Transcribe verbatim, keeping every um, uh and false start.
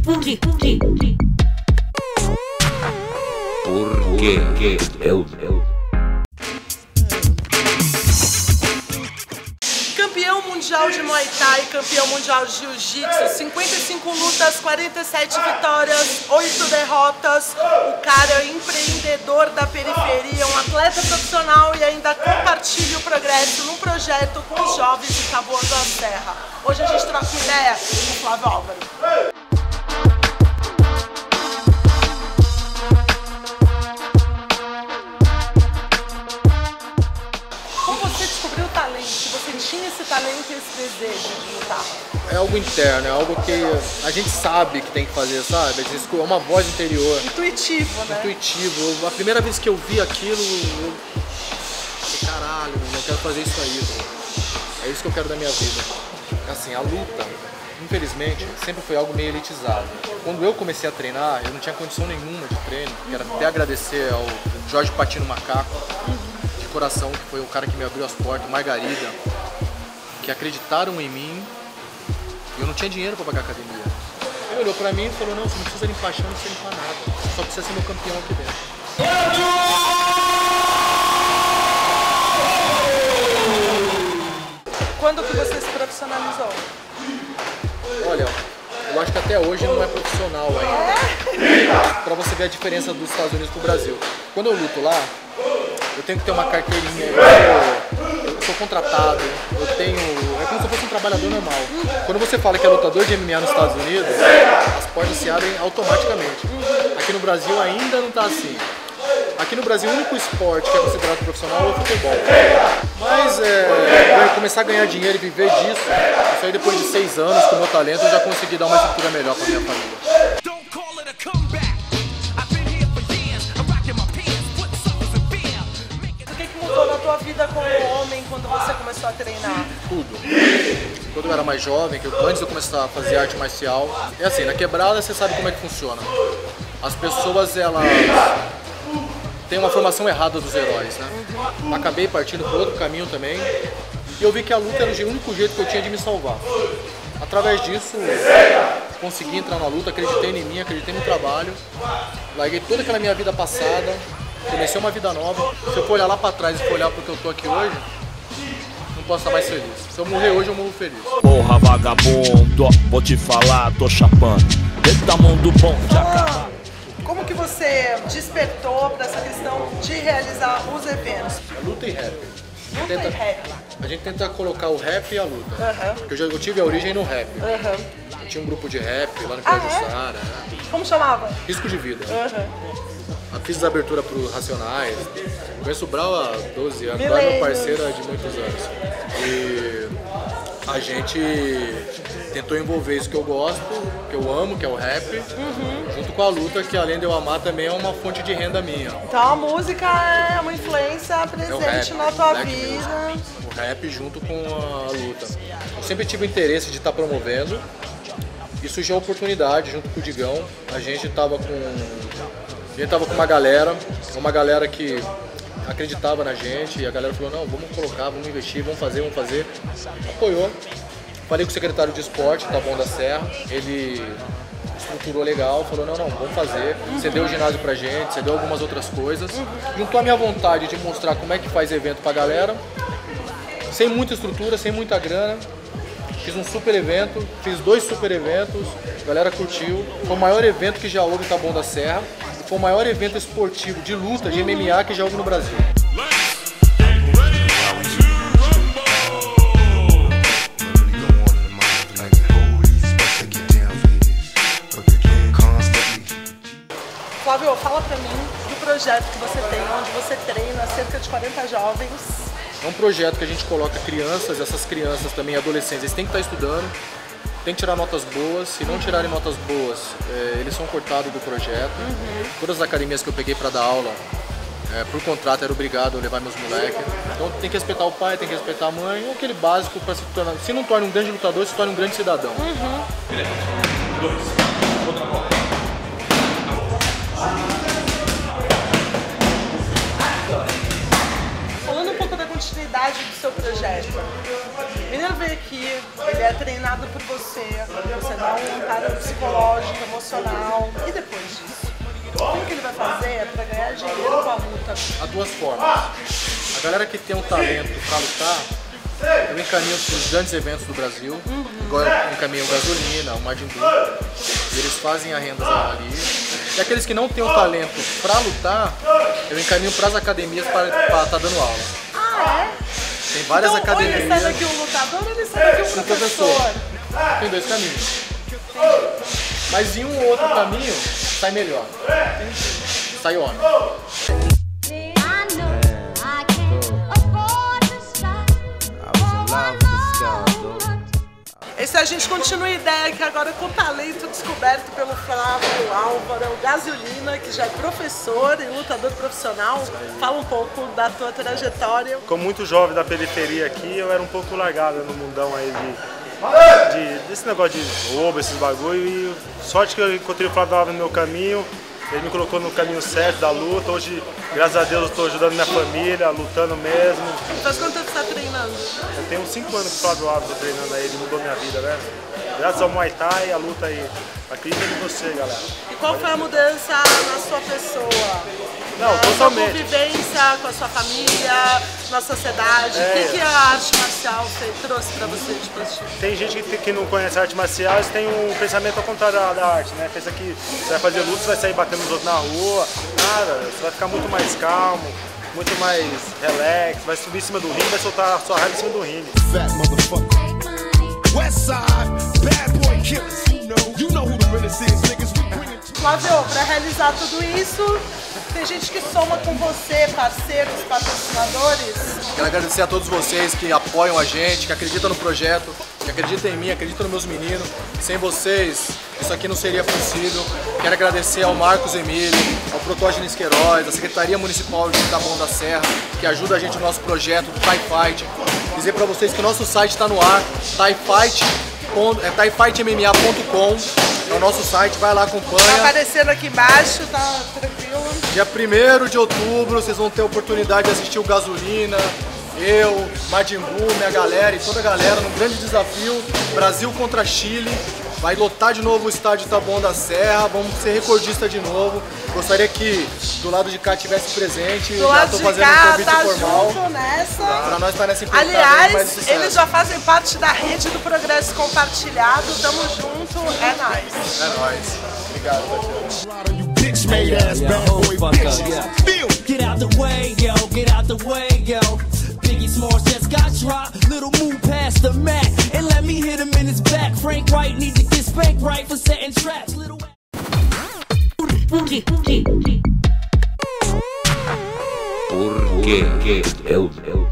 Por quê? Por quê? Por quê? Eu, eu. Campeão mundial de Muay Thai, campeão mundial de Jiu-Jitsu, cinquenta e cinco lutas, quarenta e sete vitórias, oito derrotas. O cara é empreendedor da periferia, um atleta profissional e ainda compartilha o progresso num projeto com os jovens de Taboão da Serra. Hoje a gente troca ideia com o Flávio Álvaro. Você tinha esse talento e esse desejo de lutar? É algo interno, é algo que a gente sabe que tem que fazer, sabe? É uma voz interior. Intuitivo, né? Intuitivo. Eu, a primeira vez que eu vi aquilo, eu falei, caralho, eu quero fazer isso aí. É isso que eu quero da minha vida. Assim, a luta, infelizmente, sempre foi algo meio elitizado. Quando eu comecei a treinar, eu não tinha condição nenhuma de treino. Quero até agradecer ao Jorge Patino Macaco, de coração, que foi o cara que me abriu as portas, Margarida, que acreditaram em mim e eu não tinha dinheiro para pagar academia. Ele olhou pra mim e falou, não, você não precisa limpar chão, não precisa limpar nada, você só precisa ser meu campeão aqui dentro. Quando que você se profissionalizou? Olha, eu acho que até hoje não é profissional ainda. Pra você ver a diferença dos Estados Unidos pro Brasil. Quando eu luto lá, eu tenho que ter uma carteirinha, eu, eu sou contratado, eu tenho... É como se eu fosse um trabalhador normal. Quando você fala que é lutador de M M A nos Estados Unidos, as portas se abrem automaticamente. Aqui no Brasil ainda não tá assim. Aqui no Brasil o único esporte que é considerado profissional é o futebol. Mas é, começar a ganhar dinheiro e viver disso, isso aí depois de seis anos, com o meu talento, eu já consegui dar uma estrutura melhor para minha família. Na tua vida como homem, quando você começou a treinar? Tudo. Quando eu era mais jovem, que eu, antes de eu começar a fazer arte marcial, é assim, na quebrada você sabe como é que funciona. As pessoas, elas têm uma formação errada dos heróis, né? Uhum. Acabei partindo por outro caminho também, e eu vi que a luta era o único jeito que eu tinha de me salvar. Através disso, consegui entrar na luta, acreditei em mim, acreditei no trabalho, larguei toda aquela minha vida passada, comecei uma vida nova. Se eu for olhar lá pra trás e for olhar porque eu tô aqui hoje, não posso estar mais feliz. Se eu morrer hoje, eu morro feliz. Porra, vagabundo, vou te falar, tô chapando. Eita, mundo bom de acabar. Como que você despertou pra essa questão de realizar os eventos? Luta e rap. Luta tenta, e rap. A gente tenta colocar o rap e a luta. Uhum. Porque eu, já, eu tive a origem no rap. Uhum. Eu tinha um grupo de rap lá no ah, Piajussara. É? Como chamava? Risco de Vida. Uhum. Fiz a abertura pro Racionais. Conheço o Brau há doze anos, agora é meu parceiro há de muitos anos. E a gente tentou envolver isso que eu gosto, que eu amo, que é o rap, uhum. junto com a luta, que além de eu amar também é uma fonte de renda minha. Então a música é uma influência presente é rap, na tua vida. Music. O rap junto com a luta. Eu sempre tive interesse de estar promovendo e surgiu a oportunidade junto com o Digão. A gente tava com... A gente tava com uma galera, uma galera que acreditava na gente e a galera falou, não, vamos colocar, vamos investir, vamos fazer, vamos fazer. Apoiou. Falei com o secretário de esporte, Taboão da Serra, ele estruturou legal, falou, não, não, vamos fazer. Cedeu o ginásio pra gente, cedeu algumas outras coisas. Juntou a minha vontade de mostrar como é que faz evento pra galera, sem muita estrutura, sem muita grana. Fiz um super evento, fiz dois super eventos, a galera curtiu. Foi o maior evento que já houve em Taboão da Serra. Foi o maior evento esportivo de luta, de M M A que já houve no Brasil. Flávio, fala pra mim do projeto que você tem, onde você treina cerca de quarenta jovens. É um projeto que a gente coloca crianças, essas crianças também adolescentes, eles têm que estar estudando, tem que tirar notas boas. Se não tirarem notas boas, é, eles são cortados do projeto. Uhum. Todas as academias que eu peguei para dar aula, é, por contrato, era obrigado a levar meus moleques. Então tem que respeitar o pai, tem que respeitar a mãe, aquele básico para se tornar. Se não torna um grande lutador, se torna um grande cidadão. Uhum. Dois. Outra bola. Falando um pouco da continuidade do seu projeto. O menino veio aqui, ele é treinado por você, você dá um amparo psicológico, emocional. E depois disso? O que ele vai fazer para ganhar dinheiro com a luta? Há duas formas. A galera que tem um talento para lutar, eu encaminho para os grandes eventos do Brasil, uhum. igual eu encaminho o Gasolina, o Majin Buu, e eles fazem a renda ali. E aqueles que não têm o talento para lutar, eu encaminho para as academias para estar tá dando aula. Ah, é? Tem várias então, academias. Ou ele sai daqui um lutador, ou ele sai daqui um professor. professor. Tem dois caminhos. Mas em um ou outro caminho, sai melhor. Sai homem. Esse a gente continua a ideia que agora com o talento descoberto pelo Flávio Álvaro, o Gasolina, que já é professor e lutador profissional. Fala um pouco da tua trajetória. Como muito jovem da periferia aqui, eu era um pouco largado no mundão aí de, de, desse negócio de roubo, esses bagulho. E sorte que eu encontrei o Flávio Álvaro no meu caminho. Ele me colocou no caminho certo da luta. Hoje, graças a Deus, eu estou ajudando minha família, lutando mesmo. Faz quanto tempo você está treinando? Eu tenho uns cinco anos que o Flávio Álvaro está treinando aí, ele mudou minha vida, né? Graças ao Muay Thai, a luta aí. Acredita em você, galera. E qual foi a mudança na sua pessoa? Não, na totalmente. sua convivência com a sua família, na sociedade? É. O que, que a arte marcial trouxe pra você de positivo? Tem gente que, que não conhece arte marcial, eles têm um pensamento ao contrário da, da arte, né? Pensa que você vai fazer luta, você vai sair batendo nos outros na rua. Nada, você vai ficar muito mais calmo, muito mais relax, vai subir em cima do ringue, vai soltar a sua raiva em cima do ringue. Flávio, para realizar tudo isso, tem gente que soma com você, parceiros, patrocinadores. Quero agradecer a todos vocês que apoiam a gente, que acreditam no projeto, que acreditam em mim, acreditam nos meus meninos. Sem vocês, isso aqui não seria possível. Quero agradecer ao Marcos Emílio, ao Protógenes Queiroz, à Secretaria Municipal de Taboão da Serra, que ajuda a gente no nosso projeto do Thai Fight. Dizer para vocês que o nosso site está no ar, Thai Fight. É thai fight M M A ponto com, é o nosso site, vai lá, acompanha. Tá aparecendo aqui embaixo, tá tranquilo. Dia primeiro de outubro vocês vão ter a oportunidade de assistir o Gasolina, eu, Majin Buu, minha galera e toda a galera num grande desafio, Brasil contra Chile. Vai lotar de novo o estádio Taboão da Serra, vamos ser recordista de novo. Gostaria que do lado de cá tivesse presente, do já lado tô de fazendo cá, um convite tá formal. Junto nessa. Pra nós tá nessa empreitada. Aliás, eles já fazem parte da rede do Progresso Compartilhado, tamo junto, é nóis. É nóis. Obrigado, Get out the way, yo, get out the way, yo. Biggie Smalls just got dropped. Little move past the Mac and let me hit him in his back. Frank White need to get spanked right for setting traps. Little Porque eu, eu